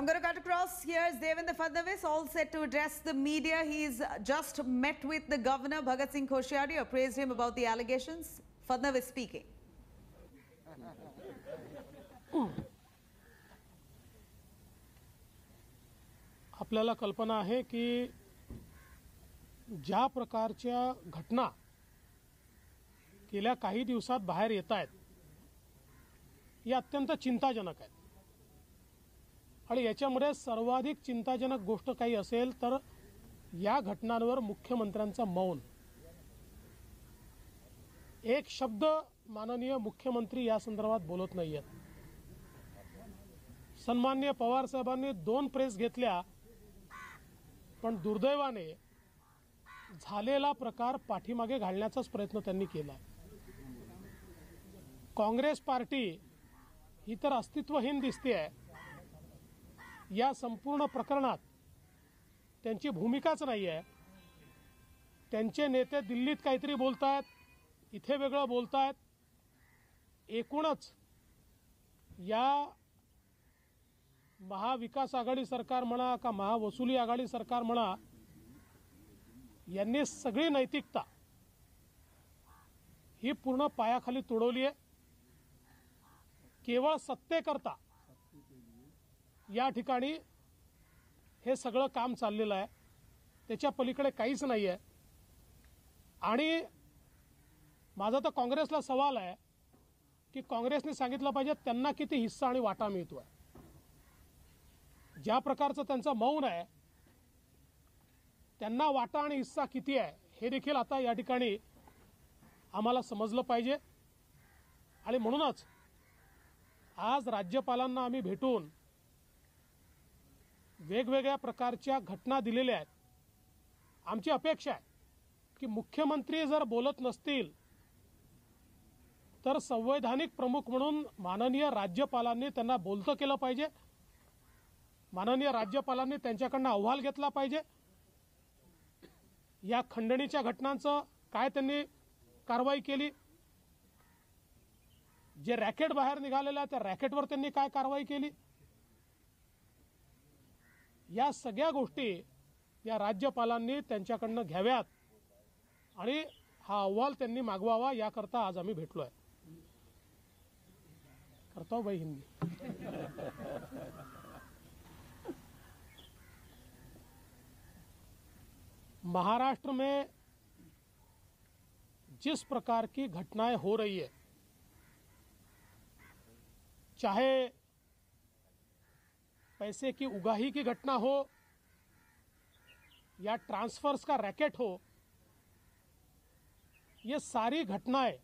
I'm going to cut across. Here's Devendra Fadnavis, all set to address the media. He's just met with the governor, Bhagat Singh Koshyari, appraised him about the allegations. Fadnavis speaking. आपल्याला कल्पना आहे की ज्या प्रकारच्या घटना गेल्या काही दिवसात बाहेर येत आहेत या अत्यंत चिंताजनक आहेत आणि याच्यामध्ये सर्वाधिक चिंताजनक गोष्ट काही असेल तर या घटनांवर मुख्यमंत्र्यांचा मौन. एक शब्द माननीय मुख्यमंत्री या संदर्भात बोलत नाहीयेत. सन्माननीय पवार साहेबांनी 2 प्रेस घेतल्या पण दुर्दैवाने झालेला प्रकार पाठीमागे घालण्याचाच प्रयत्न त्यांनी केला. काँग्रेस पार्टी ही तर अस्तित्वहीन दिसतेय. या संपूर्ण प्रकरणात त्यांची भूमिकाच नाही आहे. त्यांचे नेते दिल्लीत काहीतरी बोलतायत, इथे वेगळं बोलतायत. एकूणच या महाविकास आघाडी सरकार म्हणा का महावसुली आघाडी सरकार म्हणा, यांनी सगळी नैतिकता ही पूर्ण पायाखाली तुडवली आहे. केवळ सत्तेकरता या ठिकाणी हे सगळं काम चाललेलं आहे. त्याच्या पलीकडे काहीच नाही आहे. आणि माझा तर काँग्रेसला सवाल आहे की काँग्रेसने सांगितलं पाहिजे त्यांना किती हिस्सा आणि वाटा मिळतोय. ज्या प्रकारचं त्यांचं मौन आहे, त्यांना वाटा आणि हिस्सा किती आहे हे देखील आता या ठिकाणी आम्हाला समजलं पाहिजे. आणि म्हणूनच आज राज्यपालांना आम्ही भेटून वेगवेगळ्या प्रकारच्या घटना दिलेल्या आहेत. आमची अपेक्षा आहे की मुख्यमंत्री जर बोलत नसतील तर संवैधानिक प्रमुख म्हणून माननीय राज्यपालांनी त्यांना बोलतं केलं पाहिजे. माननीय राज्यपालांनी त्यांच्याकडनं अहवाल घेतला पाहिजे. या खंडणीच्या घटनांचं काय त्यांनी कारवाई केली, जे रॅकेट बाहेर निघालेलं त्या रॅकेटवर त्यांनी काय कारवाई केली, या सगळ्या गोष्टी या राज्यपालांनी त्यांच्याकडनं घ्याव्यात आणि हा अहवाल त्यांनी मागवावा. याकरता आज आम्ही भेटलोय. करता हूं भाई हिंदी. महाराष्ट्र में जिस प्रकार की घटनाएं हो रही है, चाहे पैसे की उगाही की घटना हो या ट्रांसफर्स का रैकेट हो, ये सारी घटनाएं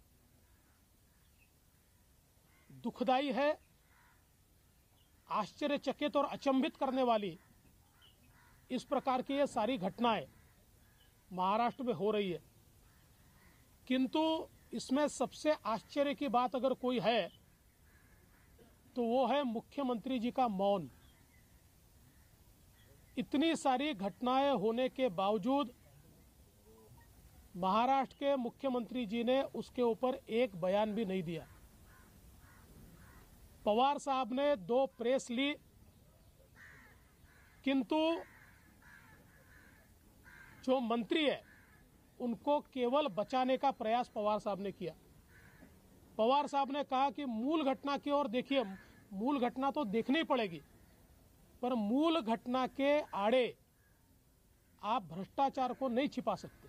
दुखदाई है, आश्चर्यचकित और अचंभित करने वाली इस प्रकार की ये सारी घटनाएं महाराष्ट्र में हो रही है. किंतु इसमें सबसे आश्चर्य की बात अगर कोई है तो वो है मुख्यमंत्री जी का मौन. इतनी सारी घटनाएं होने के बावजूद महाराष्ट्र के मुख्यमंत्री जी ने उसके ऊपर एक बयान भी नहीं दिया. पवार साहब ने 2 प्रेस ली, किंतु जो मंत्री है उनको केवल बचाने का प्रयास पवार साहब ने किया. पवार साहब ने कहा कि मूल घटना की ओर देखिए. मूल घटना तो देखनी पड़ेगी, पर मूल घटना के आड़े आप भ्रष्टाचार को नहीं छिपा सकते.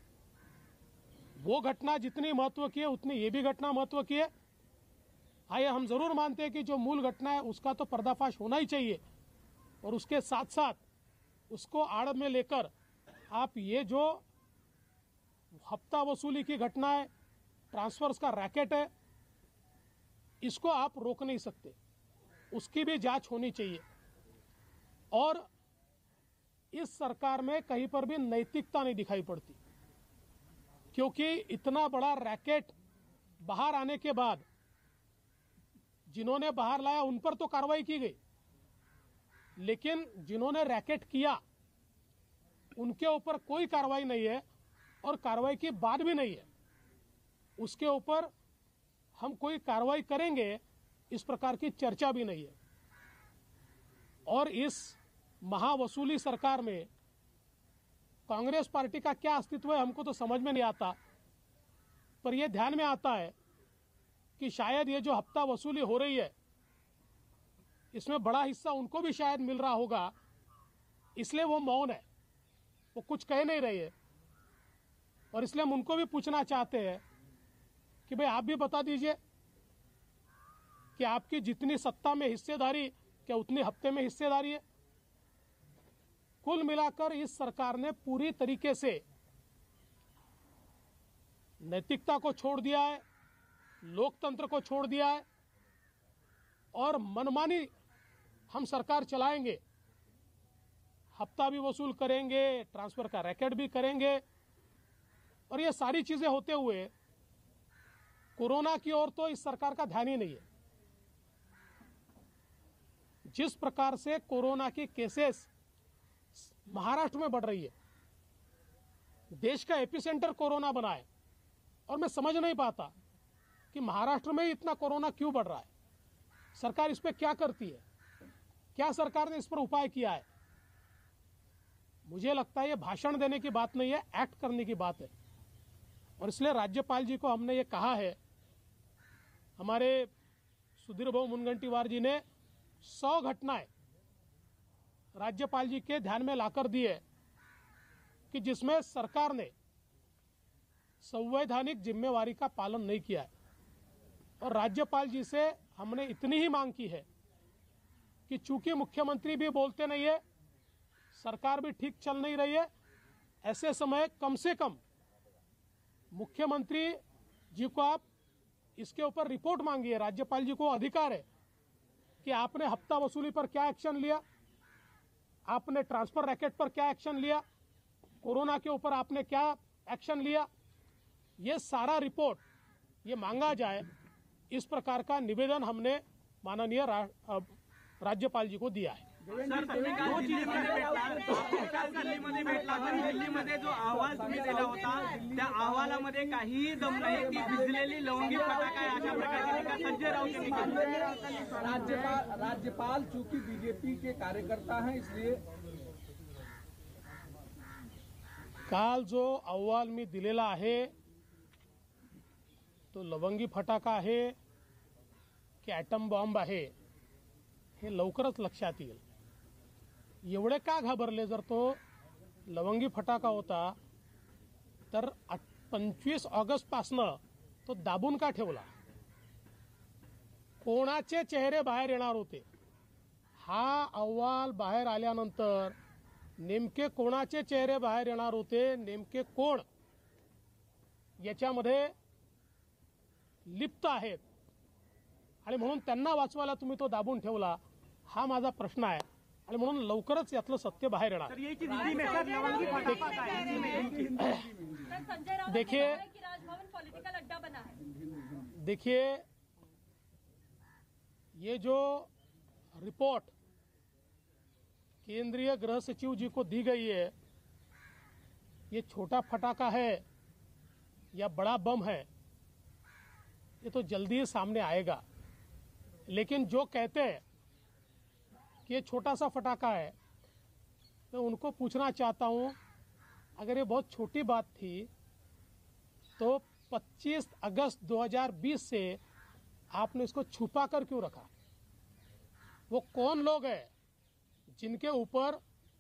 वो घटना जितनी महत्व की है उतनी ये भी घटना महत्व की है. आइए, हम जरूर मानते हैं कि जो मूल घटना है उसका तो पर्दाफाश होना ही चाहिए, और उसके साथ साथ उसको आड़ में लेकर आप ये जो हफ्ता वसूली की घटना है, ट्रांसफर्स का रैकेट है, इसको आप रोक नहीं सकते. उसकी भी जांच होनी चाहिए. और इस सरकार में कहीं पर भी नैतिकता नहीं दिखाई पड़ती, क्योंकि इतना बड़ा रैकेट बाहर आने के बाद जिन्होंने बाहर लाया उन पर तो कार्रवाई की गई, लेकिन जिन्होंने रैकेट किया उनके ऊपर कोई कार्रवाई नहीं है और कार्रवाई की बात भी नहीं है. उसके ऊपर हम कोई कार्रवाई करेंगे इस प्रकार की चर्चा भी नहीं है. और इस महावसूली सरकार में कांग्रेस पार्टी का क्या अस्तित्व है हमको तो समझ में नहीं आता। पर यह ध्यान में आता है कि शायद ये जो हफ्ता वसूली हो रही है इसमें बड़ा हिस्सा उनको भी शायद मिल रहा होगा, इसलिए वो मौन है, वो कुछ कह नहीं रही है। और इसलिए हम उनको भी पूछना चाहते हैं कि भाई आप भी बता दीजिए कि आपकी जितनी सत्ता में हिस्सेदारी क्या उतनी हफ्ते में हिस्सेदारी है। कुल मिलाकर इस सरकार ने पूरी तरीके से नैतिकता को छोड़ दिया है, लोकतंत्र को छोड़ दिया है और मनमानी हम सरकार चलाएंगे, हफ्ता भी वसूल करेंगे, ट्रांसफर का रैकेट भी करेंगे। और ये सारी चीजें होते हुए कोरोना की ओर तो इस सरकार का ध्यान ही नहीं है। जिस प्रकार से कोरोना की केसेस महाराष्ट्र में बढ़ रही है, देश का एपिसेंटर कोरोना बना है, और मैं समझ नहीं पाता कि महाराष्ट्र में इतना कोरोना क्यों बढ़ रहा है। सरकार इस पे क्या करती है, क्या सरकार ने इस पर उपाय किया है? मुझे लगता है ये भाषण देने की बात नहीं है, एक्ट करने की बात है। और इसलिए राज्यपाल जी को हमने ये कहा है, हमारे सुधीर भाऊ मुनगंटीवार जी ने 100 घटनाएं राज्यपाल जी के ध्यान में लाकर दी है कि जिसमें सरकार ने संवैधानिक जिम्मेवारी का पालन नहीं किया है। और राज्यपाल जी से हमने इतनी ही मांग की है कि चूंकि मुख्यमंत्री भी बोलते नहीं है, सरकार भी ठीक चल नहीं रही है, ऐसे समय कम से कम मुख्यमंत्री जी को आप इसके ऊपर रिपोर्ट मांगिए। राज्यपाल जी को अधिकार है कि आपने हफ्ता वसूली पर क्या एक्शन लिया, आपने ट्रांसफर रैकेट पर क्या एक्शन लिया, कोरोना के ऊपर आपने क्या एक्शन लिया, ये सारा रिपोर्ट ये मांगा जाए। इस प्रकार का निवेदन हमने माननीय राज्यपाल जी को दिया है। दिल्लीमध्ये जो अहवाल तुम्ही दिला होता त्या अहवालामध्ये काहीही दम नाही की भिजलेली लवंगी फटाका आहे अशा प्रकारची संजय राऊत यांनी राज्यपाल चूंकि बीजेपी के कार्यकर्ता हैं इसलिए काल जो अहवाल मी दिलेला आहे तो लवंगी फटाका आहे की ॲटम बॉम्ब आहे हे लवकरच लक्षात येईल। एवढे का घाबरले? जर तो लवंगी फटाका होता तर 25 ऑगस्ट पासनं तो दाबून का ठेवला? कोणाचे चेहरे बाहेर येणार होते? हा अहवाल बाहेर आल्यानंतर नेमके कोणाचे चेहरे बाहेर येणार होते, नेमके कोण याच्यामध्ये लिप्त आहेत आणि म्हणून त्यांना वाचवायला तुम्ही तो दाबून ठेवला, हा माझा प्रश्न आहे। आणि म्हणून लवकरच यातलं सत्य बाहेर येणार। देखिए राजभवन पॉलिटिकल अड्डा बना है। देखिए ये जो रिपोर्ट केंद्रीय गृह सचिव जी को दी गई है, ये छोटा फटाका है या बड़ा बम है ये तो जल्दी ही सामने आएगा। लेकिन जो कहते हैं कि ये छोटा सा फटाका है, मैं उनको पूछना चाहता हूं, अगर ये बहुत छोटी बात थी तो 25 अगस्त 2020 से आपने इसको छुपा कर क्यों रखा? वो कौन लोग हैं जिनके ऊपर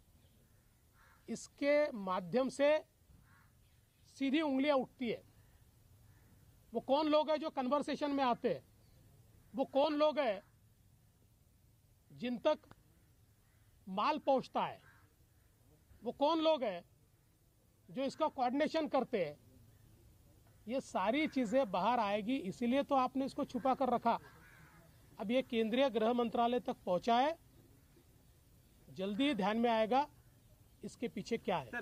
इसके माध्यम से सीधी उंगलियां उठती है? वो कौन लोग हैं जो कन्वर्सेशन में आते हैं? वो कौन लोग हैं जिन तक माल पहुंचता है? वो कौन लोग हैं जो इसका कोऑर्डिनेशन करते हैं? ये सारी चीजें बाहर आएगी, इसीलिए तो आपने इसको छुपा कर रखा। अब ये केंद्रीय गृह मंत्रालय तक पहुंचा है, जल्दी ध्यान में आएगा इसके पीछे क्या है।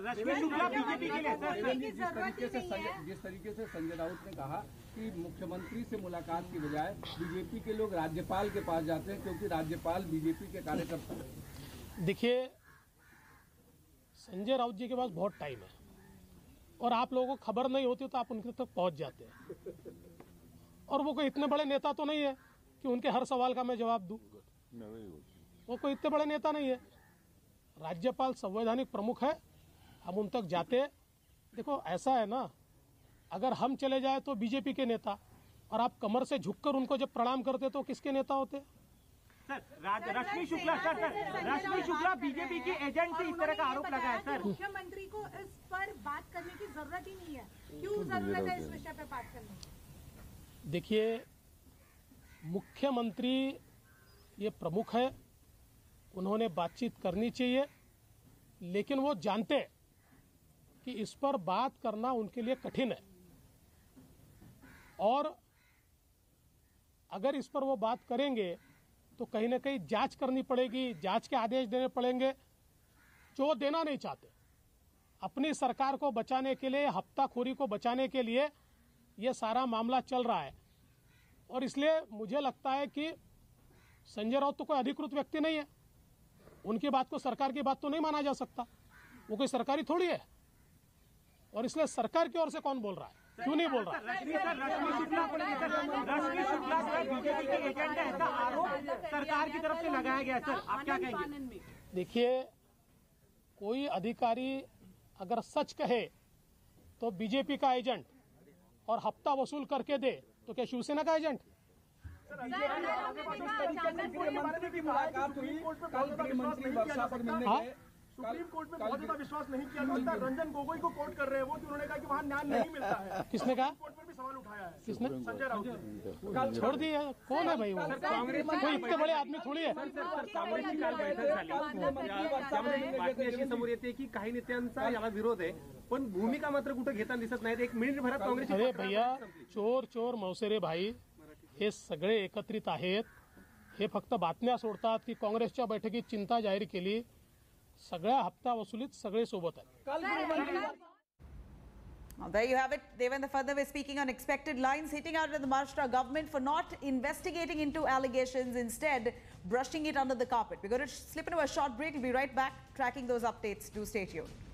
जिस तरीके से संजय राउत ने कहा कि मुख्यमंत्री से मुलाकात की बजाय बीजेपी के लोग राज्यपाल के पास जाते हैं क्योंकि राज्यपाल बीजेपी के कार्यकर्ता हैं। देखिए संजय राउत जी के पास बहुत टाइम है और आप लोगों को खबर नहीं होती तो आप उनके तक पहुंच जाते हैं, और वो कोई इतने बड़े नेता तो नहीं है कि उनके हर सवाल का मैं जवाब दूं। वो कोई इतने बड़े नेता नहीं है। राज्यपाल संवैधानिक प्रमुख है, हम उन तक जाते। देखो ऐसा है ना, अगर हम चले जाए तो बीजेपी के नेता, और आप कमर से झुककर उनको जब प्रणाम करते तो किसके नेता होते? सर रश्मि शुक्ला बीजेपी के एजेंट से इस तरह का आरोप लगा है सर। मुख्यमंत्री को इस पर बात करने की जरूरत ही नहीं है, क्यों जरूरत है इस विषय पर बात करने की? देखिए, मुख्यमंत्री ये प्रमुख है, उन्होंने बातचीत करनी चाहिए, लेकिन वो जानते हैं कि इस पर बात करना उनके लिए कठिन है, और अगर इस पर वो बात करेंगे तो कहीं ना कहीं जांच करनी पड़ेगी, जांच के आदेश देने पड़ेंगे, जो वो देना नहीं चाहते। अपनी सरकार को बचाने के लिए, हफ्ताखोरी को बचाने के लिए ये सारा मामला चल रहा है, और इसलिए मुझे लगता है कि संजय राउत तो कोई अधिकृत व्यक्ति नहीं है, उनकी बात को सरकार की बात तो नहीं माना जा सकता, वो कोई सरकारी थोड़ी है, और इसलिए सरकार की ओर से कौन बोल रहा है, क्यों नहीं बोल रहा? रश्मि शुक्ला बीजेपी के एजेंट है, ऐसा आरोप सरकार की तरफ से लगाया गया है सर, आप क्या कहेंगे? देखिए, कोई अधिकारी अगर सच कहे तो बीजेपी का एजेंट, और हफ्ता वसूल करके दे तो क्या शिवसेना का एजेंट? सुप्रीम कोर्ट में बहुत ज्यादा विश्वास नहीं किया जाता। रंजन गोगोई को कोर्ट कर रहे हैं वो, उन्होंने कहा कि वहाँ न्याय नहीं मिलता है। किसने कहा? कोर्ट पर भी सवाल उठाया है। किसने? संजय राउत ने। छोड़ दिया। कौन है भाई वो? कोई इतने बड़े आदमी थोडी आहे। काँग्रेसची काल बैठक झाली, बातमी अशी समोर येते की काही नेत्यांचा याला विरोध आहे, पण भूमिका मात्र कुठे घेताना दिसत नाहीत। एक मिनिटभरात काँग्रेस, अरे भैया, चोर चोर मौसेरे भाई हे सगळे एकत्रित आहेत, हे फक्त बातम्या सोडतात की काँग्रेसच्या बैठकीत चिंता जाहीर केली, सगळ्या हप्ता वसुलीत सगळे सोबत आहेत। There you have it. Devendra Fadnavis speaking on expected lines, hitting out at the Maharashtra government for not investigating into allegations, instead brushing it under the carpet. We're going to slip into a short break. We'll be right back tracking those updates. Do stay tuned.